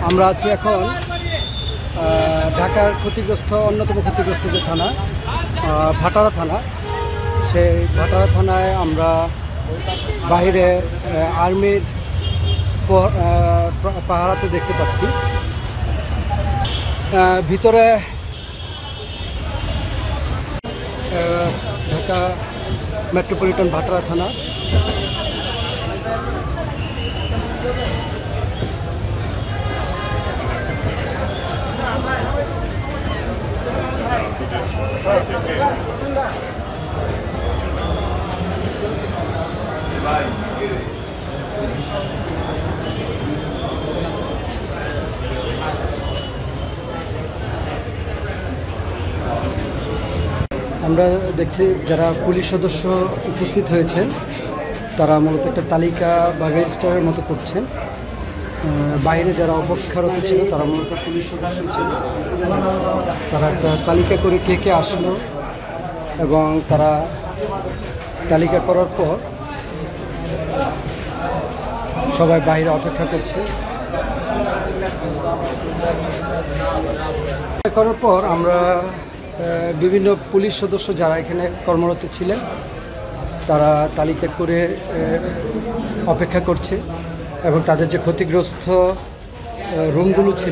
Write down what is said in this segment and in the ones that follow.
আমরা আছি এখন ঢাকার ক্ষতিগ্রস্ত অন্যতম ক্ষতিগ্রস্ত যে থানা ভাটারা থানা, সেই ভাটারা থানায় আমরা বাইরে আর্মির পাহারাতে দেখতে পাচ্ছি। ভিতরে ঢাকা মেট্রোপলিটন ভাটারা থানা। আমরা দেখছি যারা পুলিশ সদস্য উপস্থিত হয়েছেন তারা মূলত একটা তালিকা বা রেজিস্টারের মতো করছেন। বাইরে যারা অপেক্ষারত ছিল তারা মূলত পুলিশ সদস্য ছিল। তারা একটা তালিকা করে কে কে আসলো এবং তারা তালিকা করার পর সবাই বাইরে অপেক্ষা করছে। করার পর আমরা বিভিন্ন পুলিশ সদস্য যারা এখানে কর্মরত ছিলেন তারা তালিকা করে অপেক্ষা করছে এবং তাদের যে ক্ষতিগ্রস্ত রুমগুলো ছিল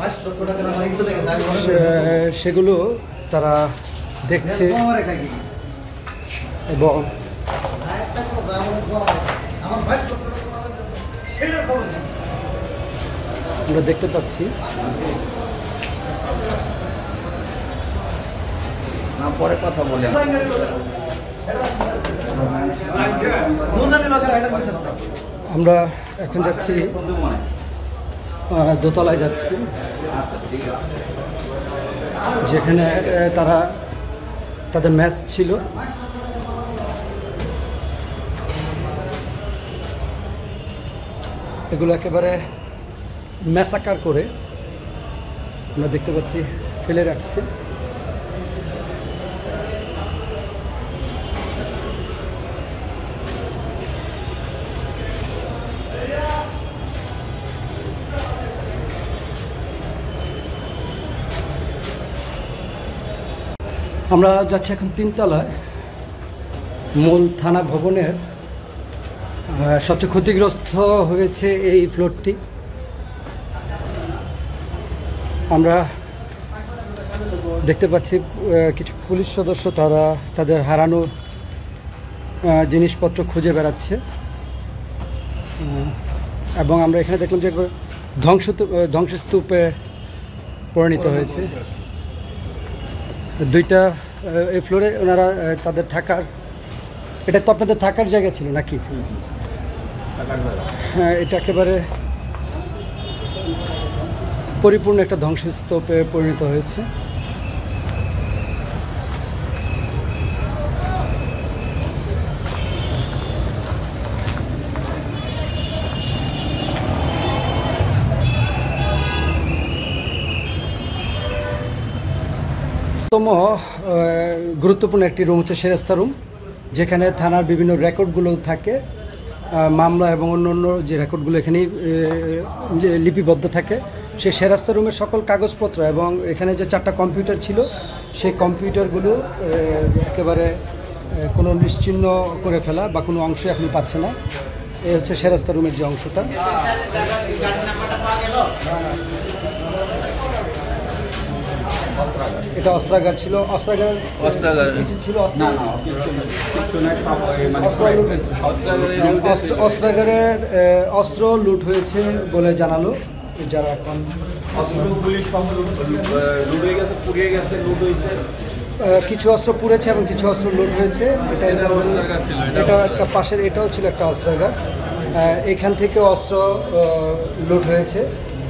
সেগুলো তারা দেখছে এবং আমরা দেখতে পাচ্ছি পরে কথা বলি। আমরা এখন যাচ্ছি দোতলায় যাচ্ছি, যেখানে তারা তাদের ম্যাচ ছিল। এগুলো একেবারে ম্যাসাকার করে আমরা দেখতে পাচ্ছি ফেলে রাখছে। আমরা যাচ্ছি এখন তিনতলায়, মূল থানা ভবনের সবচেয়ে ক্ষতিগ্রস্ত হয়েছে এই ফ্লোরটি। আমরা দেখতে পাচ্ছি কিছু পুলিশ সদস্য তারা তাদের হারানো জিনিসপত্র খুঁজে বেড়াচ্ছে এবং আমরা এখানে দেখলাম যে ধ্বংসস্তূপে পরিণত হয়েছে। দুইটা এই ফ্লোরে ওনারা তাদের থাকার, এটা তো আপনাদের থাকার জায়গা ছিল নাকি? হ্যাঁ, এটা একেবারে পরিপূর্ণ একটা ধ্বংসস্তূপে পরিণত হয়েছে। গুরুত্বপূর্ণ একটি রুম হচ্ছে সেরেস্তা রুম, যেখানে থানার বিভিন্ন রেকর্ডগুলো থাকে, মামলা এবং অন্য যে রেকর্ডগুলো এখানেই লিপিবদ্ধ থাকে। সেই সেরেস্তা রুমের সকল কাগজপত্র এবং এখানে যে 4টা কম্পিউটার ছিল সেই কম্পিউটারগুলো একেবারে কোনো নিশ্চিহ্ন করে ফেলা বা কোনো অংশ এখনই পাচ্ছে না। এই হচ্ছে সেরেস্তা রুমের যে অংশটা। এটা অস্ত্রাগার ছিল। অস্ত্রাগারের অস্ত্র লুট হয়েছে বলে জানালো যারা এখন। কিছু অস্ত্র পুড়েছে এবং কিছু অস্ত্র লুট হয়েছে। এটা একটা পাশের, এটাও ছিল একটা অস্ত্রাগার। এখান থেকে অস্ত্র লুট হয়েছে।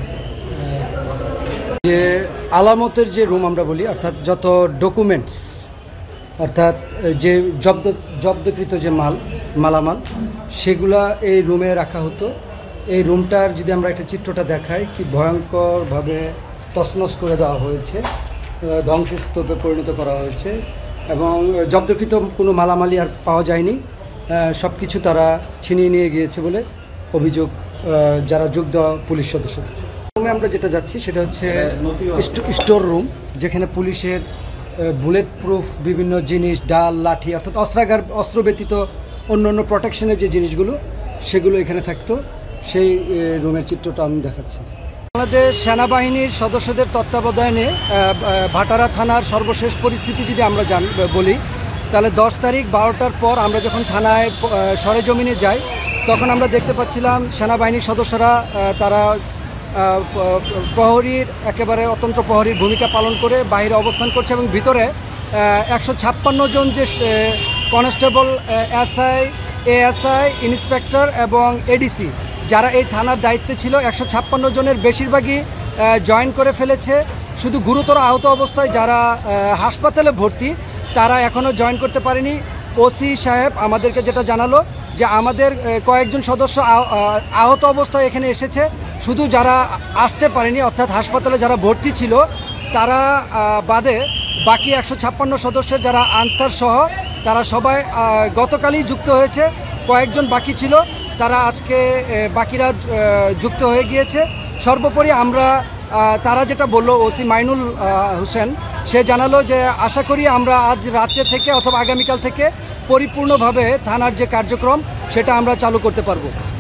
যে আলামতের যে রুম আমরা বলি, অর্থাৎ যত ডকুমেন্টস, অর্থাৎ যে জব্দকৃত যে মালামাল সেগুলা এই রুমে রাখা হতো। এই রুমটার যদি আমরা একটা চিত্রটা দেখাই, কি ভয়ঙ্করভাবে তছনছ করে দেওয়া হয়েছে, ধ্বংসস্তূপে পরিণত করা হয়েছে এবং জব্দকৃত কোনো মালামালি আর পাওয়া যায়নি। সব কিছু তারা ছিনিয়ে নিয়ে গিয়েছে বলে অভিযোগ যারা যোগ দেওয়া পুলিশ সদস্য। রুমে আমরা যেটা যাচ্ছি সেটা হচ্ছে স্টোর রুম, যেখানে পুলিশের বুলেট প্রুফ বিভিন্ন জিনিস, ডাল, লাঠি, অর্থাৎ অস্ত্র ব্যতীত অন্য অন্য প্রোটেকশনের যে জিনিসগুলো সেগুলো এখানে থাকতো। সেই রুমের চিত্রটা আমি দেখাচ্ছি। বাংলাদেশ সেনাবাহিনীর সদস্যদের তত্ত্বাবধানে ভাটারা থানার সর্বশেষ পরিস্থিতি যদি আমরা বলি, তাহলে 10 তারিখ 12টার পর আমরা যখন থানায় সরেজমিনে যাই, তখন আমরা দেখতে পাচ্ছিলাম সেনাবাহিনীর সদস্যরা তারা প্রহরীর একেবারে অতন্ত্র প্রহরীর ভূমিকা পালন করে বাইরে অবস্থান করছে, এবং ভিতরে 156 জন যে কনস্টেবল, এসআই, এএসআই, ইন্সপেক্টর এবং এডিসি যারা এই থানার দায়িত্বে ছিল, 156 জনের বেশিরভাগই জয়েন করে ফেলেছে। শুধু গুরুতর আহত অবস্থায় যারা হাসপাতালে ভর্তি, তারা এখনও জয়েন করতে পারেনি। ওসি সাহেব আমাদেরকে যেটা জানালো যে আমাদের কয়েকজন সদস্য আহত অবস্থায় এখানে এসেছে, শুধু যারা আসতে পারেনি অর্থাৎ হাসপাতালে যারা ভর্তি ছিল তারা বাদে বাকি 156 সদস্যের যারা আনসার সহ তারা সবাই গতকালই যুক্ত হয়েছে। কয়েকজন বাকি ছিল, তারা আজকে বাকিরা যুক্ত হয়ে গিয়েছে। সর্বোপরি আমরা তারা যেটা বলল, ওসি মাইনুল হোসেন, সে জানালো যে আশা করি আমরা আজ রাতে থেকে অথবা আগামীকাল থেকে পরিপূর্ণভাবে থানার যে কার্যক্রম সেটা আমরা চালু করতে পারবো।